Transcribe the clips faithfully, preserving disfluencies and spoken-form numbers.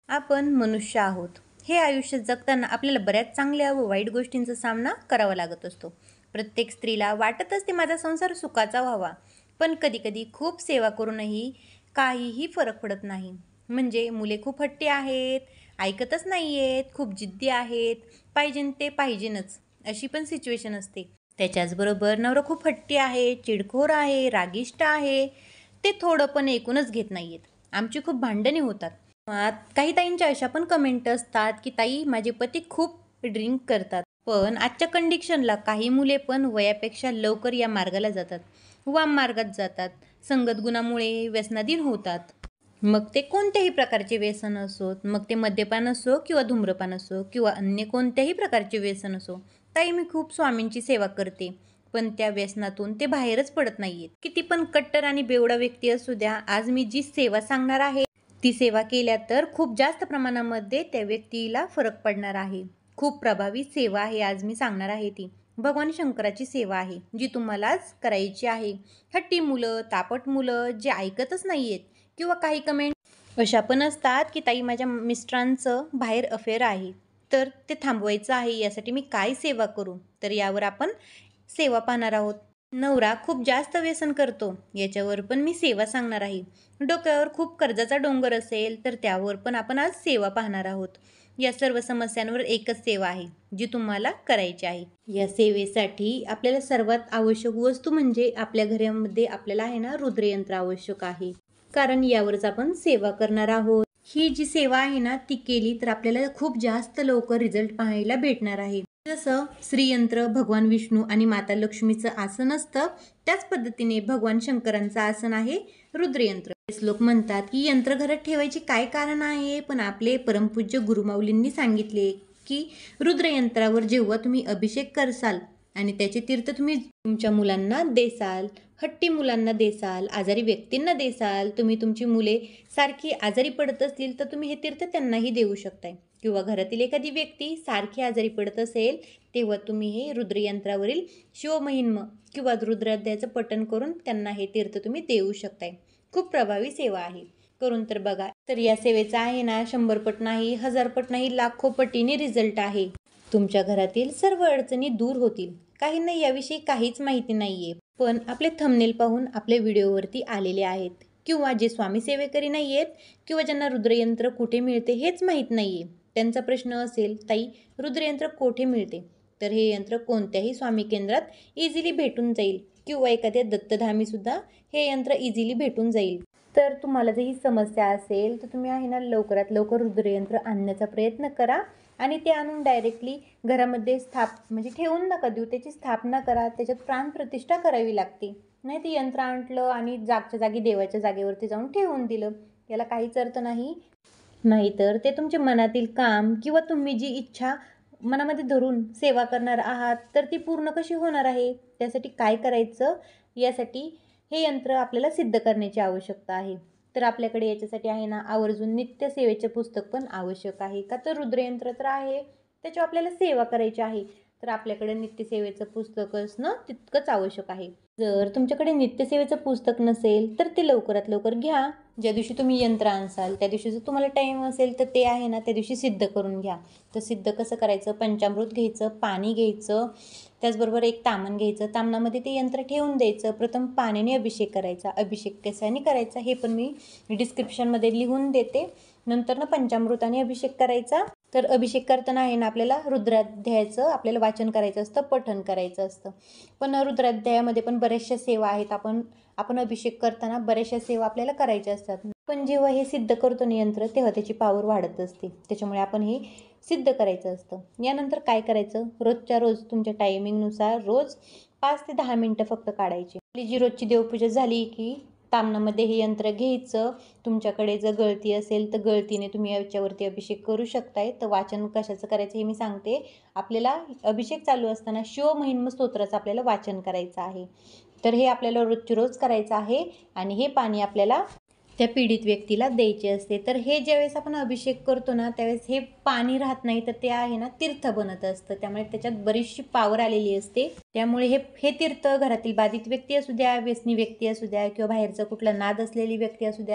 आपण मनुष्य आहोत. हे आयुष्य जगताना आपल्याला बऱ्याच चांगल्या व वाईट गोष्टींचा सामना करावा लागत असतो. प्रत्येक स्त्रीला वाटत असते माझा संसार सुखाचा व्हावा, पण कधीकधी खूप सेवा करूनही काहीही फरक पडत नाही. म्हणजे मुले खूप हट्टी आहेत, ऐकतच नाही आहेत, खूप जिद्दी आहेत, पाहिजेन ते पाहिजेनच अशी पण सिच्युएशन असते. त्याच्याचबरोबर नवरा खूप हट्टी आहे, चिडखोर आहे, रागिष्ट आहे, ते थोडं पण ऐकूनच घेत नाही आहेत. आमची खूप भांडणे होतात. आत काही ताईंच्या अशा पण कमेंट असतात की ताई माझे पती खूप ड्रिंक करतात. पण आजच्या कंडिशनला काही मुले पण वयापेक्षा लवकर या मार्गाला जातात, वाम मार्गात जातात. संगत गुणामुळे व्यसनाधीन होतात. मग ते कोणत्याही प्रकारचे व्यसन असोत, मग ते मद्यपान असो किंवा धूम्रपान असो किंवा अन्य कोणत्याही प्रकारचे व्यसन असो. ताई मी खूप स्वामींची सेवा करते, पण त्या व्यसनातून ते बाहेरच पडत नाहीयेत. किती पण कट्टर आणि बेवडा व्यक्ती असू द्या, आज मी जी सेवा सांगणार आहे ती सेवा केल्या तर खूप जास्त प्रमाणामध्ये त्या व्यक्तीला फरक पडणार आहे. खूप प्रभावी सेवा आहे आज मी सांगणार आहे ती. भगवान शंकराची सेवा आहे, जी तुम्हालाच करायची आहे. हट्टी मुलं, तापट मुलं जे ऐकतच नाहीयेत किंवा काही कमेंट अशा पण असतात की ताई माझ्या मिस्टरांचं बाहेर अफेअर आहे, तर ते थांबवायचं आहे, यासाठी मी काय सेवा करू? तर यावर आपण सेवा पाहणार आहोत. नवरा खूप जास्त व्यसन करतो, याच्यावर पण मी सेवा सांगणार आहे. डोक्यावर खूप कर्जाचा डोंगर असेल तर त्यावर पण आपण आज सेवा पाहणार आहोत. या सर्व समस्यांवर एकच सेवा आहे, जी तुम्हाला करायची आहे. या सेवेसाठी आपल्याला सर्वात आवश्यक वस्तू म्हणजे आपल्या घरामध्ये आपल्याला आहे ना रुद्रयंत्र आवश्यक आहे, कारण यावरच आपण सेवा करणार आहोत. ही जी सेवा आहे ना ती केली तर आपल्याला खूप जास्त लवकर रिझल्ट पाहायला भेटणार आहे. जसं श्रीयंत्र भगवान विष्णू आणि माता लक्ष्मीचं आसन असतं, त्याच पद्धतीने भगवान शंकरांचं आसन आहे रुद्रयंत्र. लोक म्हणतात की यंत्र घरात ठेवायचे काय कारण आहे, पण आपले परमपूज्य गुरुमाऊलींनी सांगितले की रुद्रयंत्रावर जेव्हा तुम्ही अभिषेक करसाल आणि त्याचे तीर्थ तुम्ही तुमच्या मुलांना देसाल, हट्टी मुलांना देसाल, आजारी व्यक्तींना देसाल, तुम्ही तुमची मुले सारखी आजारी पडत असतील तर तुम्ही हे तीर्थ त्यांनाही देऊ शकताय, किंवा घरातील एखादी व्यक्ती सारखी आजारी पडत असेल तेव्हा तुम्ही हे रुद्रयंत्रावरील शिवमहिम्न किंवा रुद्राध्यायाचं पठण करून त्यांना हे तीर्थ तुम्ही देऊ शकताय. खूप प्रभावी सेवा आहे, करून तर बघा. तर या सेवेचा आहे ना शंभर पट नाही, हजार पट नाही, लाखो पटीने रिझल्ट आहे. तुमच्या घरातील सर्व अडचणी दूर होतील. काहींना याविषयी काहीच माहिती नाहीये, पण आपले थंबनेल पाहून आपल्या व्हिडिओवरती आलेले आहेत, किंवा जे स्वामी सेवेकरी नाही आहेत किंवा ज्यांना रुद्रयंत्र कुठे मिळते हेच माहीत नाहीये, त्यांचा प्रश्न असेल ताई रुद्रयंत्र कोठे मिळते, तर हे यंत्र कोणत्याही स्वामी केंद्रात इझिली भेटून जाईल, किंवा एखाद्या दत्तधामी सुद्धा हे यंत्र इझिली भेटून जाईल. तर तुम्हाला जर ही समस्या असेल तर तुम्ही आहे ना लवकरात लवकर रुद्रयंत्र आणण्याचा प्रयत्न करा, आणि ते आणून डायरेक्टली घरामध्ये स्थाप म्हणजे ठेवून नका देऊ, त्याची स्थापना करा, त्याच्यात प्राणप्रतिष्ठा करावी लागते. नाही ते यंत्र आणलं आणि जागच्या जागी देवाच्या जागेवरती जाऊन ठेवून दिलं, याला काहीच अर्थ नाही. नाहीतर ते तुमच्या मनातील काम किंवा तुम्ही जी इच्छा मनामध्ये धरून सेवा करणार आहात तर ती पूर्ण कशी होणार आहे, त्यासाठी काय करायचं, यासाठी हे यंत्र आपल्याला सिद्ध करण्याची आवश्यकता आहे. तर आपल्याकडे याच्यासाठी आहे ना आवर्जून नित्य सेवेचे पुस्तक पण आवश्यक आहे. का तर रुद्रयंत्र तर आहे, त्याच्यावर आपल्याला सेवा करायची आहे, तर आपल्याकडे नित्यसेवेचं पुस्तक असणं तितकंच आवश्यक आहे. जर तुमच्याकडे नित्यसेवेचं पुस्तक नसेल तर ते लवकरात लवकर घ्या. ज्या दिवशी तुम्ही यंत्र आणसाल त्या दिवशी जर तुम्हाला टाईम असेल तर ते आहे ना त्या दिवशी सिद्ध करून घ्या. तर सिद्ध कसं करायचं, पंचामृत घ्यायचं, पाणी घ्यायचं, त्याचबरोबर एक तामण घ्यायचं, तामणामध्ये ते यंत्र ठेवून द्यायचं. प्रथम पाण्याने अभिषेक करायचा, अभिषेक कशाने करायचा हे पण मी डिस्क्रिप्शनमध्ये लिहून देते. नंतर ना पंचामृताने अभिषेक करायचा. तर अभिषेक करताना आहे ना आपल्याला रुद्राध्यायाचं आपल्याला वाचन करायचं असतं, पठण करायचं असतं. पण रुद्राध्यायामध्ये पण बऱ्याचशा सेवा आहेत, आपण आपण अभिषेक करताना बऱ्याचशा सेवा आपल्याला करायच्या असतात. पण जेव्हा हे सिद्ध करतो ना यंत्र तेव्हा त्याची पावर वाढत असते, त्याच्यामुळे आपण हे सिद्ध करायचं असतं. यानंतर काय करायचं, रोजच्या रोज तुमच्या टायमिंगनुसार रोज पाच ते दहा मिनटं फक्त काढायची. आपली जी रोजची देवपूजा झाली की तामणामध्ये हे यंत्र घ्यायचं. तुमच्याकडे जर गळती असेल तर गळतीने तुम्ही याच्यावरती अभिषेक करू शकताय. तर वाचन कशाचं करायचं हे मी सांगते. आपल्याला अभिषेक चालू असताना शिवमहिम्न स्तोत्राचं आपल्याला वाचन करायचं आहे. तर हे आपल्याला रोजची रोज करायचं आहे, आणि हे पाणी आपल्याला त्या पीडित व्यक्तीला द्यायचे असते. तर हे ज्यावेळेस आपण अभिषेक करतो ना त्यावेळेस हे पाणी राहत नाही, तर ते आहे ना तीर्थ बनत असतं, त्यामुळे त्याच्यात बरीचशी पावर आलेली असते. त्यामुळे हे हे तीर्थ घरातील बाधित व्यक्ती असू द्या, व्यसनी व्यक्ती असू द्या, किंवा बाहेरचा कुठला नाद असलेली व्यक्ती असू द्या,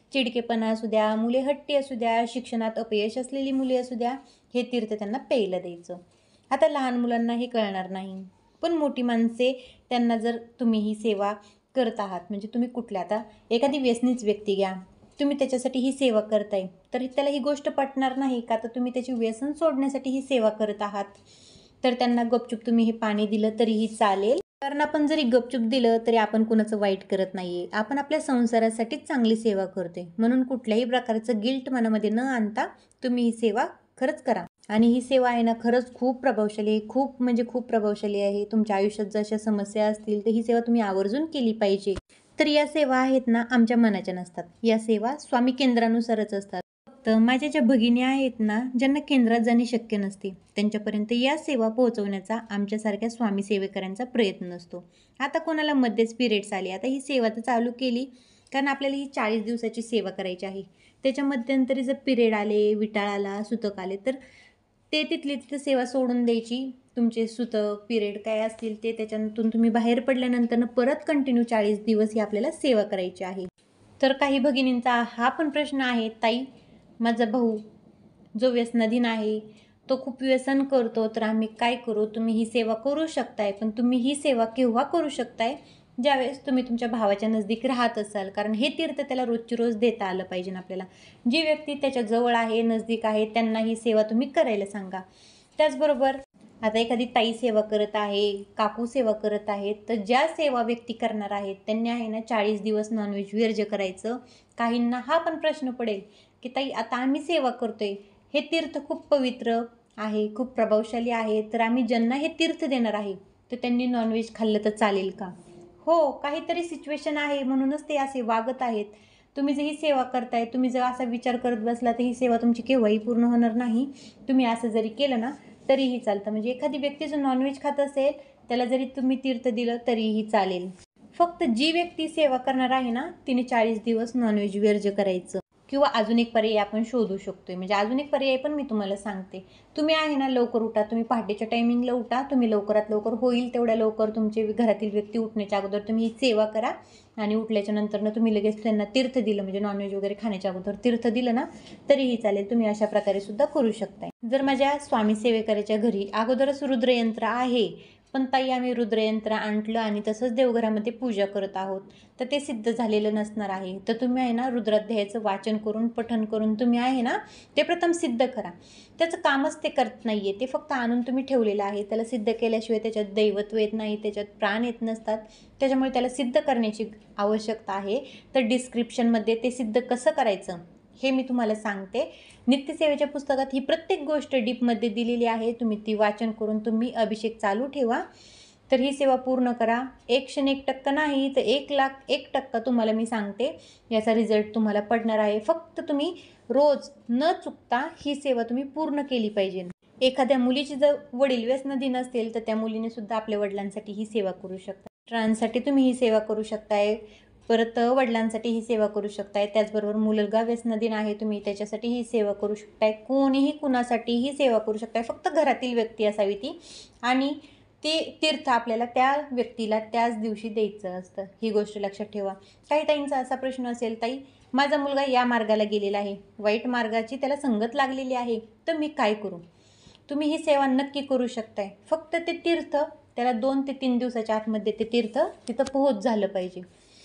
चिडकेपणा असू द्या, मुले हट्टी असू द्या, शिक्षणात अपयश असलेली मुले असू द्या, हे तीर्थ त्यांना प्यायला द्यायचं. आता लहान मुलांना हे कळणार नाही, पण मोठी माणसे त्यांना जर तुम्ही ही सेवा करत आहात, म्हणजे तुम्ही कुठल्या आता एखादी व्यसनीच व्यक्ती घ्या, तुम्ही त्याच्यासाठी ही सेवा करताय, तर त्याला ही गोष्ट पटणार नाही का? तर तुम्ही त्याची व्यसन सोडण्यासाठी ही सेवा करत आहात. तर त्यांना गपचूप तुम्ही हे पाणी दिलं तरीही चालेल, कारण आपण जरी गपचूप दिलं तरी आपण कुणाचं वाईट करत नाहीये, आपण आपल्या संसारासाठीच चांगली सेवा करतोय. म्हणून कुठल्याही प्रकारचं गिल्ट मनामध्ये न आणता तुम्ही ही सेवा खरंच करा. आणि ही सेवा आहे ना, खरंच खूप प्रभावशाली आहे, खूप म्हणजे खूप प्रभावशाली आहे. तुमच्या आयुष्यात जशा समस्या असतील तर ही सेवा तुम्ही आवर्जून केली पाहिजे. तर या सेवा आहेत ना, आमच्या मनाच्या नसतात, या सेवा स्वामी केंद्रानुसारच असतात. फक्त माझ्या ज्या भगिनी आहेत ना, ज्यांना केंद्रात जाणे शक्य नसते, त्यांच्यापर्यंत या सेवा पोहोचवण्याचा आमच्यासारख्या स्वामी सेवेकरांचा प्रयत्न असतो. आता कोणाला मध्येच पिरियड्स आले, आता ही सेवा तर चालू केली, कारण आपल्याला ही चाळीस दिवसाची सेवा करायची आहे. त्याच्या मध्यंतरी जर पिरियड आले, विटाळ आला, सुतक आले, तर ते तिथली तिथं सेवा सोडून द्यायची. तुमचे सुतक पिरियड काय असतील ते त्याच्यातून तुम्ही बाहेर पडल्यानंतर परत कंटिन्यू चाळीस दिवस ही आपल्याला सेवा करायची आहे. तर काही भगिनींचा हा पण प्रश्न आहे, ताई माझा भाऊ जो व्यसनाधीन आहे, तो खूप व्यसन करतो, तर आम्ही काय करू? तुम्ही ही सेवा करू शकताय, पण तुम्ही ही सेवा केव्हा करू शकताय? ज्यावेळेस तुम्ही तुमच्या भावाच्या नजदीक राहत असाल, कारण हे तीर्थ त्याला रोजची रोज देता आलं पाहिजे आपल्याला. जी व्यक्ती त्याच्या जवळ आहे, नजदीक आहे, त्यांना ही सेवा तुम्ही करायला सांगा. त्याचबरोबर आता एखादी ताई सेवा करत आहे, काकू सेवा करत आहेत, तर ज्या सेवा व्यक्ती करणार आहेत त्यांनी आहे ना चाळीस दिवस नॉनव्हेज वर्ज्य करायचं. काहींना हा पण प्रश्न पडेल की ताई आता आम्ही सेवा करतोय, हे तीर्थ खूप पवित्र आहे, खूप प्रभावशाली आहे, तर आम्ही ज्यांना हे तीर्थ देणार आहे तर त्यांनी नॉनव्हेज खाल्लं तर चालेल का? हो, काहीतरी सिच्युएशन आहे म्हणूनच ते असे वागत आहेत. तुम्ही जर ही सेवा करताय, तुम्ही जर असा विचार करत बसला तर ही सेवा तुमची केव्हाही पूर्ण होणार नाही. तुम्ही असं जरी केलं ना तरीही चालतं. म्हणजे एखादी व्यक्ती जर नॉनव्हेज खात असेल, त्याला जरी तुम्ही तीर्थ दिलं तरीही चालेल. फक्त जी व्यक्ती सेवा करणार आहे ना, तिने चाळीस दिवस नॉनव्हेज वर्ज्य करायचं. किंवा अजून एक पर्याय आपण शोधू शकतोय, म्हणजे अजून एक पर्याय पण मी तुम्हाला सांगते. तुम्ही आहे ना लवकर उठा, तुम्ही पहाटेच्या टायमिंगला उठा, तुम्ही लवकरात लवकर होईल तेवढ्या लवकर तुमचे घरातील व्यक्ती उठण्याच्या अगोदर तुम्ही ही सेवा करा. आणि उठल्याच्या नंतर तुम्ही लगेच त्यांना तीर्थ दिलं, म्हणजे नॉनव्हेज वगैरे खाण्याच्या अगोदर तीर्थ दिलं ना तरीही चालेल. तुम्ही अशा प्रकारे सुद्धा करू शकताय. जर माझ्या स्वामी सेवेकराच्या घरी अगोदरच रुद्रयंत्र आहे, पण ताई आम्ही रुद्रयंत्र आणलं आणि तसंच देवघरामध्ये पूजा करत आहोत, तर ते सिद्ध झालेलं नसणार आहे. तर तुम्ही आहे ना रुद्राध्यायाचं वाचन करून, पठण करून तुम्ही आहे ना ते प्रथम सिद्ध करा. त्याचं कामच ते करत नाही आहे, ते फक्त आणून तुम्ही ठेवलेलं आहे. त्याला सिद्ध केल्याशिवाय त्याच्यात दैवत्व येत नाही, त्याच्यात प्राण येत नसतात. त्याच्यामुळे त्याला सिद्ध करण्याची आवश्यकता आहे. तर डिस्क्रिप्शनमध्ये ते सिद्ध कसं करायचं हे मी तुम्हाला सांगते. नित्यसेवेच्या पुस्तकात ही प्रत्येक गोष्ट डीपमध्ये दिलेली आहे. तुम्ही ती वाचन करून तुम्ही अभिषेक चालू ठेवा. तर ही सेवा पूर्ण करा. एकशे एक टक्का नाही तर एक लाख एक टक्का तुम्हाला मी सांगते याचा रिझल्ट तुम्हाला पडणार आहे. फक्त तुम्ही रोज न चुकता ही सेवा तुम्ही पूर्ण केली पाहिजे. एखाद्या मुलीची जर वडील व्यसनाधीन असतील तर त्या मुलीने सुद्धा आपल्या वडिलांसाठी ही सेवा करू शकता. ट्रान्ससाठी तुम्ही ही सेवा करू शकताय, परत वडिलांसाठी ही सेवा करू शकताय. त्याचबरोबर मुलगा व्यसनाधीन आहे, तुम्ही त्याच्यासाठी ही सेवा करू शकताय. कोणीही कुणासाठी ही सेवा करू शकताय, फक्त घरातील व्यक्ती असावी ती. आणि ते तीर्थ आपल्याला त्या व्यक्तीला त्याच दिवशी द्यायचं असतं, ही गोष्ट लक्षात ठेवा. काही ताईंचा असा प्रश्न असेल, ताई माझा मुलगा या मार्गाला गेलेला आहे, वाईट मार्गाची त्याला संगत लागलेली आहे, तर मी काय करू? तुम्ही ही सेवा नक्की करू शकताय. फक्त ते तीर्थ त्याला दोन ते तीन दिवसाच्या आतमध्ये ते तीर्थ तिथं पोहोच झालं पाहिजे.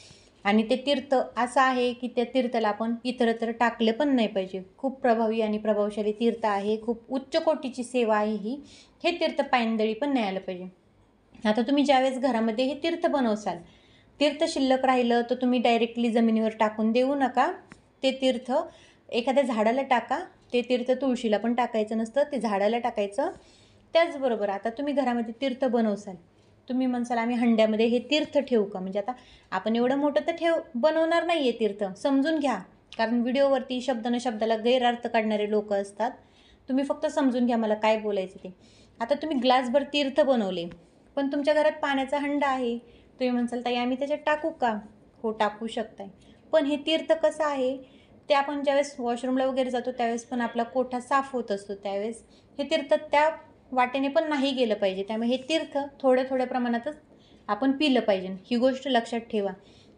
आणि ते तीर्थ असं आहे की त्या तीर्थाला आपण इतरत्र टाकले पण नाही पाहिजे. खूप प्रभावी आणि प्रभावशाली तीर्थ आहे, खूप उच्च कोटीची सेवा आहे ही. हे तीर्थ पायंदळी पण नाही आलं पाहिजे. आता तुम्ही ज्यावेळेस घरामध्ये हे तीर्थ बनवसाल, तीर्थ शिल्लक राहिलं तर तुम्ही डायरेक्टली जमिनीवर टाकून देऊ नका. ते तीर्थ एखाद्या झाडाला टाका. ते तीर्थ तुळशीला पण टाकायचं नसतं, ते झाडाला टाकायचं. त्याचबरोबर आता तुम्ही घरामध्ये तीर्थ बनवसाल, तुम्ही म्हणसाल आम्ही हंड्यामध्ये हे तीर्थ ठेवू का? म्हणजे आता आपण एवढं मोठं तर ठेव बनवणार नाही आहे तीर्थ, समजून घ्या. कारण व्हिडिओवरती शब्द न शब्दाला गैरअर्थ काढणारे लोक असतात. तुम्ही फक्त समजून घ्या मला काय बोलायचं ते. आता तुम्ही ग्लासभर तीर्थ बनवले, पण तुमच्या घरात पाण्याचा हंडा आहे. तुम्ही म्हणसाल ताई आम्ही त्याच्यात टाकू का? हो, टाकू शकताय. पण हे तीर्थ कसं आहे, ते आपण ज्यावेळेस वॉशरूमला वगैरे जातो त्यावेळेस पण आपला कोठा साफ होत असतो, त्यावेळेस हे तीर्थ त्या वाटेने पण नाही गेलं पाहिजे. त्यामुळे हे तीर्थ थोड्या थोड्या प्रमाणातच आपण पिलं पाहिजे, ही गोष्ट लक्षात ठेवा.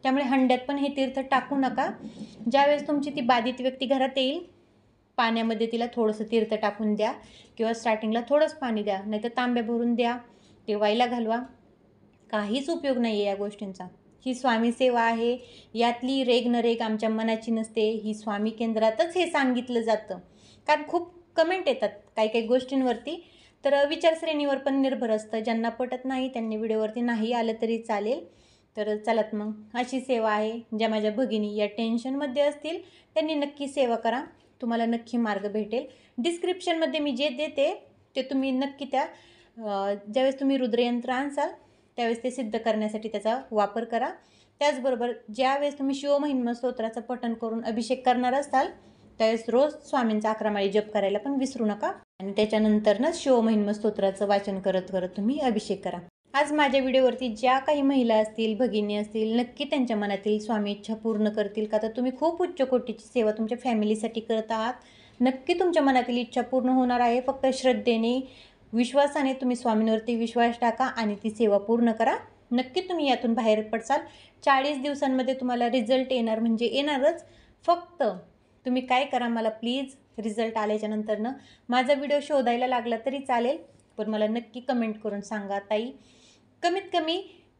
त्यामुळे हंड्यात पण हे तीर्थ टाकू नका. ज्यावेळेस तुमची ती बाधित व्यक्ती घरात येईल, पाण्यामध्ये तिला थोडंसं तीर्थ टाकून द्या किंवा स्टार्टिंगला थोडंच पाणी द्या, नाही तर तांब्या भरून द्या, ते व्हायला घालवा. काहीच उपयोग नाही आहे या गोष्टींचा. ही स्वामी सेवा आहे. यातली रेग न रेग आमच्या मनाची नसते. ही स्वामी केंद्रातच हे सांगितलं जातं. कारण खूप कमेंट येतात काही काही गोष्टींवरती, तर विचारश्रेणीवर पण निर्भर असतं. ज्यांना पटत नाही त्यांनी व्हिडिओवरती नाही आलं तरी चालेल. तर चलात मग, अशी सेवा आहे. ज्या माझ्या भगिनी या टेन्शनमध्ये असतील त्यांनी नक्की सेवा करा, तुम्हाला नक्की मार्ग भेटेल. डिस्क्रिप्शनमध्ये मी जे देते ते तुम्ही नक्की त्या ज्यावेळेस तुम्ही रुद्रयंत्र आणसाल त्यावेळेस ते सिद्ध करण्यासाठी त्याचा वापर करा. त्याचबरोबर ज्यावेळेस तुम्ही शिवमहिमा स्तोत्राचं पठण करून अभिषेक करणार असाल त्यावेळेस रोज स्वामींचा अकरा माळी जप करायला पण विसरू नका. आणि त्याच्यानंतरच शिवमहिमा स्तोत्राचं वाचन करत करत तुम्ही अभिषेक करा. आज माझ्या व्हिडिओवरती ज्या काही महिला असतील, भगिनी असतील, नक्की त्यांच्या मनातील स्वामी इच्छा पूर्ण करतील. का तर तुम्ही खूप उच्च कोटीची सेवा तुमच्या फॅमिलीसाठी करत आहात. नक्की तुमच्या मनातील इच्छा पूर्ण होणार आहे. फक्त श्रद्धेने, विश्वासाने तुम्ही स्वामींवरती विश्वास टाका आणि ती सेवा पूर्ण करा. नक्की तुम्ही यातून बाहेर पडसाल. चाळीस दिवसांमध्ये तुम्हाला रिझल्ट येणार म्हणजे येणारच. फक्त तुम्ही काय करा, मला प्लीज रिझल्ट आल्याच्यानंतरनं माझा व्हिडिओ शोधायला लागला तरी चालेल, पण मला नक्की कमेंट करून सांगा, ताई कमीत कमी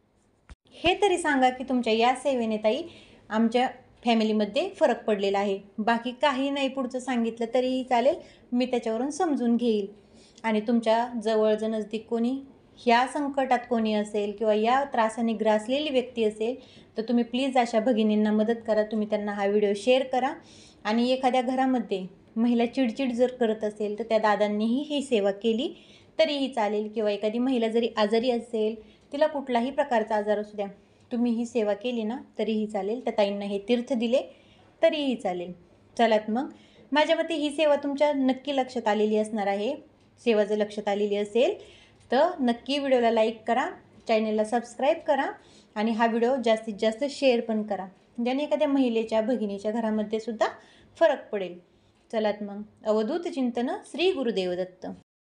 हे तरी सांगा की तुमच्या या सेवेने ताई आमच्या फॅमिलीमध्ये फरक पडलेला आहे. बाकी काही नाही पुढचं सांगितलं तरीही चालेल, मी त्याच्यावरून समजून घेईल. आणि तुमच्या जवळचं नजदीक कोणी ह्या संकटात कोणी असेल किंवा या त्रासाने ग्रासलेली व्यक्ती असेल तर तुम्ही प्लीज अशा भगिनींना मदत करा. तुम्ही त्यांना हा व्हिडिओ शेअर करा. आणि एखाद्या घरामध्ये महिला चिडचिड जर करत असेल तर त्या दादांनीही ही सेवा केली तरीही चालेल. किंवा एखादी महिला जरी आजारी असेल, तिला कुठलाही प्रकारचा आजार असू द्या, तुम्ही ही सेवा केली ना तरीही चालेल. त्या ताईंना हे तीर्थ दिले तरीही चालेल. चलात मग, माझ्या मते ही सेवा तुमच्या नक्की लक्षात आलेली असणार आहे. सेवा जर लक्षात आलेली असेल तर नक्की व्हिडिओला लाईक करा, चॅनलला सबस्क्राईब करा आणि हा व्हिडिओ जास्तीत जास्त शेअर पण करा, ज्याने एखाद्या महिलेच्या भगिनीच्या घरामध्ये सुद्धा फरक पडेल. चलात मग, अवधूत चिंतन. श्री गुरुदेव दत्त.